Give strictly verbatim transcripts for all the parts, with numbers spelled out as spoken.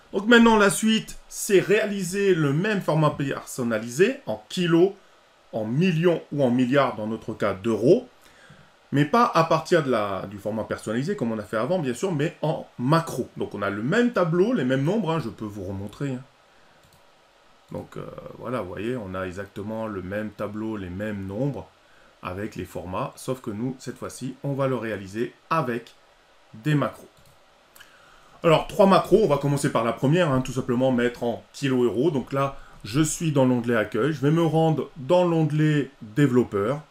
Donc maintenant, la suite, c'est réaliser le même format personnalisé en kilos, en millions ou en milliards, dans notre cas d'euros. Mais pas à partir de la, du format personnalisé, comme on a fait avant, bien sûr, mais en macro. Donc on a le même tableau, les mêmes nombres, hein, je peux vous remontrer. Hein. Donc euh, voilà, vous voyez, on a exactement le même tableau, les mêmes nombres, avec les formats, sauf que nous, cette fois-ci, on va le réaliser avec des macros. Alors, trois macros, on va commencer par la première, hein, tout simplement mettre en kilo-euro. Donc là, je suis dans l'onglet accueil, je vais me rendre dans l'onglet développeur.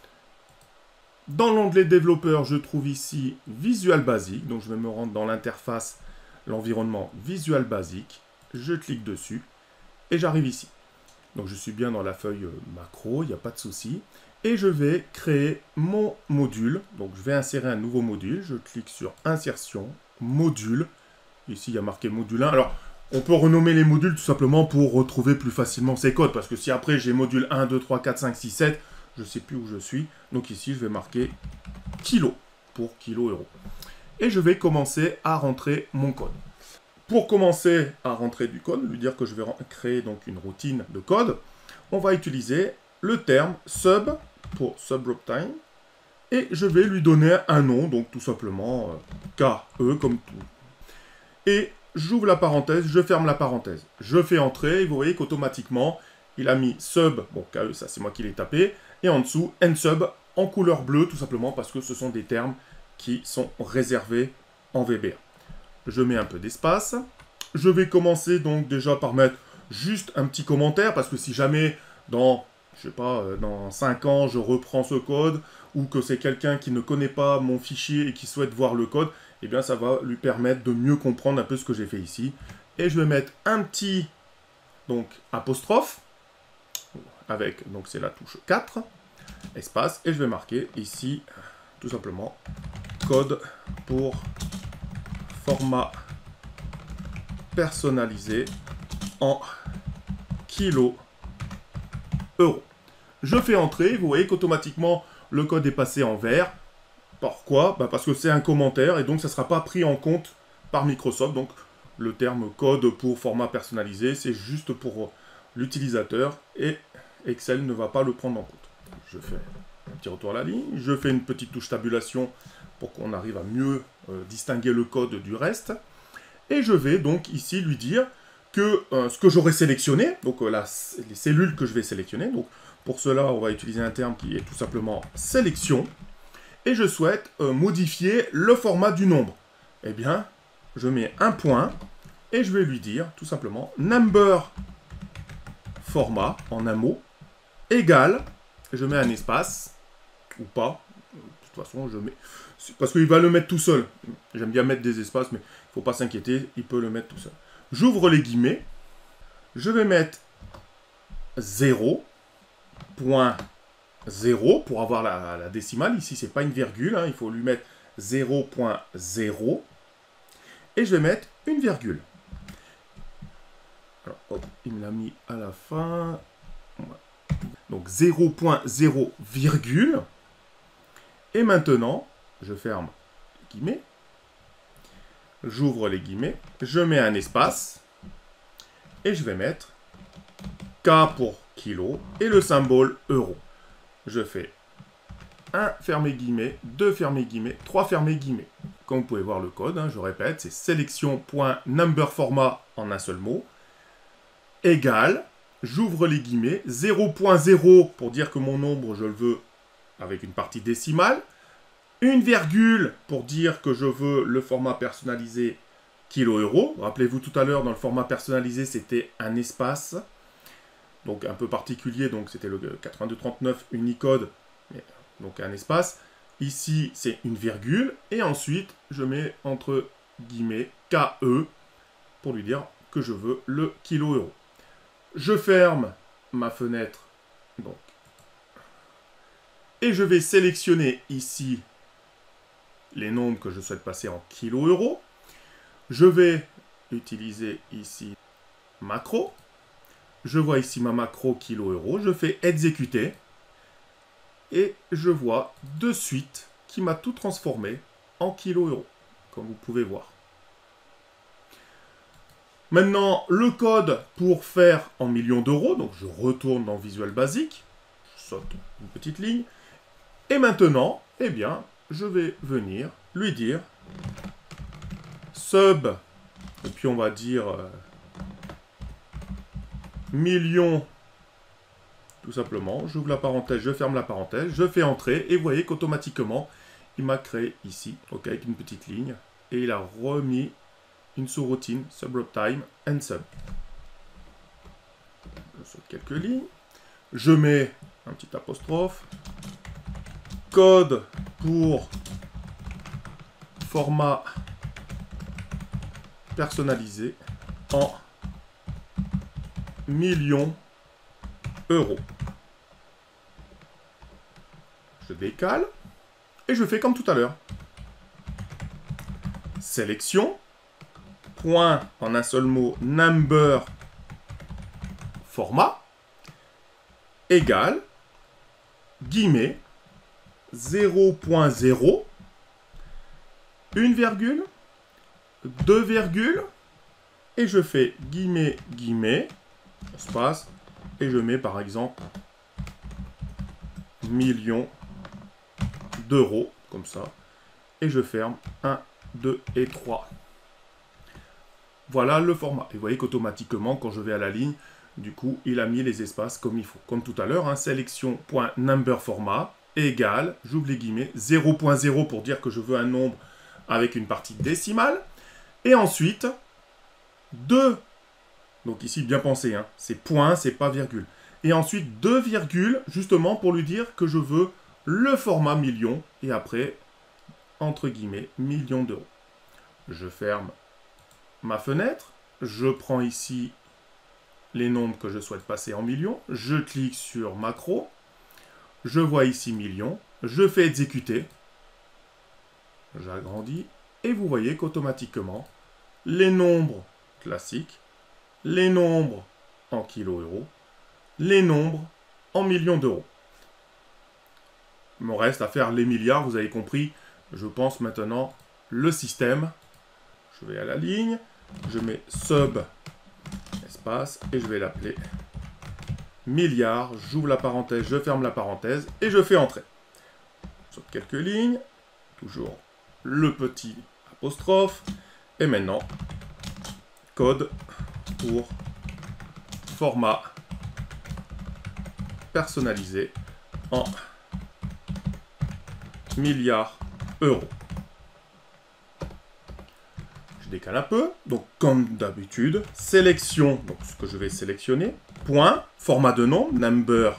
Dans l'onglet développeur, je trouve ici Visual Basic. Donc je vais me rendre dans l'interface, l'environnement Visual Basic. Je clique dessus et j'arrive ici. Donc je suis bien dans la feuille macro, il n'y a pas de souci. Et je vais créer mon module. Donc je vais insérer un nouveau module. Je clique sur Insertion, Module. Ici, il y a marqué module un. Alors, on peut renommer les modules tout simplement pour retrouver plus facilement ces codes. Parce que si après j'ai module un, deux, trois, quatre, cinq, six, sept... je ne sais plus où je suis. Donc ici, je vais marquer kilo pour kilo euro. Et je vais commencer à rentrer mon code. Pour commencer à rentrer du code, lui dire que je vais créer donc une routine de code, on va utiliser le terme sub pour subgroup time. Et je vais lui donner un nom, donc tout simplement euh, K E comme tout. Et j'ouvre la parenthèse, je ferme la parenthèse. Je fais entrer et vous voyez qu'automatiquement, il a mis sub, bon K E ça c'est moi qui l'ai tapé, et en dessous, nsub en couleur bleue, tout simplement parce que ce sont des termes qui sont réservés en V B A. Je mets un peu d'espace. Je vais commencer donc déjà par mettre juste un petit commentaire, parce que si jamais dans, je sais pas, dans cinq ans, je reprends ce code, ou que c'est quelqu'un qui ne connaît pas mon fichier et qui souhaite voir le code, eh bien ça va lui permettre de mieux comprendre un peu ce que j'ai fait ici. Et je vais mettre un petit donc apostrophe, avec, donc c'est la touche quatre, espace, et je vais marquer ici, tout simplement, code pour format personnalisé en kilo euros. Je fais entrer, vous voyez qu'automatiquement, le code est passé en vert. Pourquoi? Bah parce que c'est un commentaire, et donc ça ne sera pas pris en compte par Microsoft. Donc, le terme code pour format personnalisé, c'est juste pour l'utilisateur, et Excel ne va pas le prendre en compte. Je fais un petit retour à la ligne, je fais une petite touche tabulation pour qu'on arrive à mieux euh, distinguer le code du reste. Et je vais donc ici lui dire que euh, ce que j'aurais sélectionné, donc euh, la, les cellules que je vais sélectionner, donc pour cela on va utiliser un terme qui est tout simplement sélection, et je souhaite euh, modifier le format du nombre. Eh bien, je mets un point, et je vais lui dire tout simplement number format, en un mot, égale, je mets un espace, ou pas, de toute façon je mets, parce qu'il va le mettre tout seul, j'aime bien mettre des espaces, mais il ne faut pas s'inquiéter, il peut le mettre tout seul. J'ouvre les guillemets, je vais mettre zéro point zéro pour avoir la, la décimale, ici c'est pas une virgule, hein, il faut lui mettre zéro point zéro, et je vais mettre une virgule. Alors, hop, il me l'a mis à la fin. Donc zéro point zéro virgule. Et maintenant, je ferme les guillemets. J'ouvre les guillemets. Je mets un espace. Et je vais mettre K pour kilo et le symbole euro. Je fais un fermé guillemets, deux fermés guillemets, trois fermés guillemets. Comme vous pouvez voir le code, hein, je répète, c'est sélection.numberFormat en un seul mot. Égale, j'ouvre les guillemets, zéro point zéro pour dire que mon nombre, je le veux avec une partie décimale, une virgule pour dire que je veux le format personnalisé kilo-euro. Rappelez-vous tout à l'heure, dans le format personnalisé, c'était un espace, donc un peu particulier, donc c'était le quatre-vingt-deux trente-neuf Unicode, donc un espace. Ici, c'est une virgule, et ensuite, je mets entre guillemets K E pour lui dire que je veux le kilo-euro. Je ferme ma fenêtre, donc, et je vais sélectionner ici les nombres que je souhaite passer en kilo-euro. Je vais utiliser ici macro. Je vois ici ma macro kilo-euro. Je fais exécuter. Et je vois de suite qui m'a tout transformé en kilo-euro, comme vous pouvez voir. Maintenant, le code pour faire en millions d'euros. Donc, je retourne dans Visual Basic. Je saute une petite ligne. Et maintenant, eh bien, je vais venir lui dire sub. Et puis, on va dire euh, millions. Tout simplement. J'ouvre la parenthèse, je ferme la parenthèse. Je fais entrer. Et vous voyez qu'automatiquement, il m'a créé ici, ok, avec une petite ligne. Et il a remis une sous-routine, subroutine and sub. Je saute quelques lignes. Je mets un petit apostrophe. Code pour format personnalisé en millions euros. Je décale et je fais comme tout à l'heure. Sélection. Point, en un seul mot, number, format, égale, guillemets, zéro point zéro, une virgule, deux virgules, et je fais guillemets, guillemets, espace, et je mets par exemple millions d'euros, comme ça, et je ferme un, deux et trois. Voilà le format. Et vous voyez qu'automatiquement, quand je vais à la ligne, du coup, il a mis les espaces comme il faut. Comme tout à l'heure, hein, sélection.numberFormat égale, j'ouvre les guillemets, zéro point zéro pour dire que je veux un nombre avec une partie décimale. Et ensuite, deux. Donc ici, bien pensé, hein, c'est point, c'est pas virgule. Et ensuite, deux virgules, justement pour lui dire que je veux le format million. Et après, entre guillemets, millions d'euros. Je ferme ma fenêtre, je prends ici les nombres que je souhaite passer en millions, je clique sur macro, je vois ici millions, je fais exécuter, j'agrandis, et vous voyez qu'automatiquement, les nombres classiques, les nombres en kilos-euros, les nombres en millions d'euros. Il me reste à faire les milliards, vous avez compris, je pense maintenant le système. Je vais à la ligne, je mets sub, espace, et je vais l'appeler milliard. J'ouvre la parenthèse, je ferme la parenthèse, et je fais entrer. Je saute quelques lignes, toujours le petit apostrophe, et maintenant, code pour format personnalisé en milliards euros. Décale un peu, donc comme d'habitude, sélection, donc ce que je vais sélectionner, point, format de nom, number,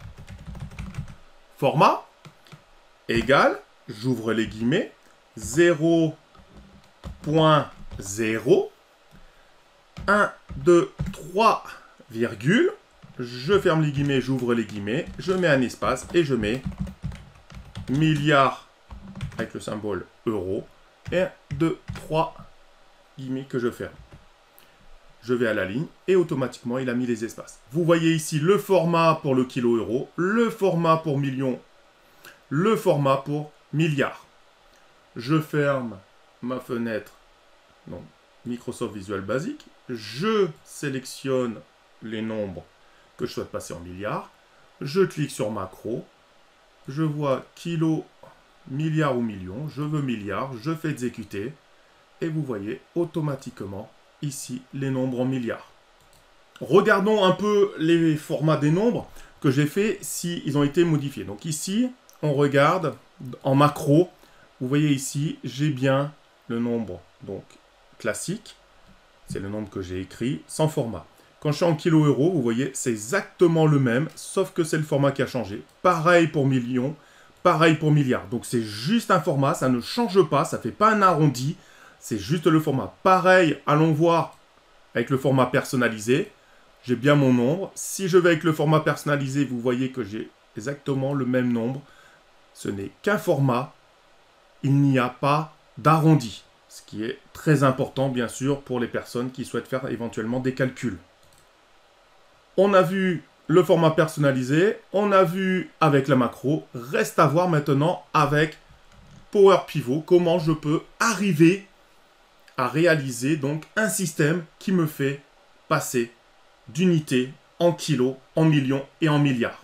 format, égale, j'ouvre les guillemets, zéro point zéro, un, deux, trois, virgule, je ferme les guillemets, j'ouvre les guillemets, je mets un espace et je mets milliard avec le symbole euro, et un, deux, trois, guillemets que je ferme. Je vais à la ligne et automatiquement il a mis les espaces. Vous voyez ici le format pour le kilo euro, le format pour million, le format pour milliard. Je ferme ma fenêtre, donc Microsoft Visual Basic. Je sélectionne les nombres que je souhaite passer en milliards. Je clique sur macro. Je vois kilo, milliard ou million. Je veux milliard. Je fais exécuter. Et vous voyez automatiquement ici les nombres en milliards. Regardons un peu les formats des nombres que j'ai fait si ils ont été modifiés. Donc ici, on regarde en macro. Vous voyez ici, j'ai bien le nombre donc classique. C'est le nombre que j'ai écrit sans format. Quand je suis en kilo euro, vous voyez, c'est exactement le même, sauf que c'est le format qui a changé. Pareil pour millions, pareil pour milliards. Donc c'est juste un format, ça ne change pas, ça ne fait pas un arrondi. C'est juste le format. Pareil, allons voir avec le format personnalisé. J'ai bien mon nombre. Si je vais avec le format personnalisé, vous voyez que j'ai exactement le même nombre. Ce n'est qu'un format. Il n'y a pas d'arrondi. Ce qui est très important, bien sûr, pour les personnes qui souhaitent faire éventuellement des calculs. On a vu le format personnalisé. On a vu avec la macro. Reste à voir maintenant avec Power Pivot comment je peux arriver à réaliser donc un système qui me fait passer d'unités en kilos, en millions et en milliards.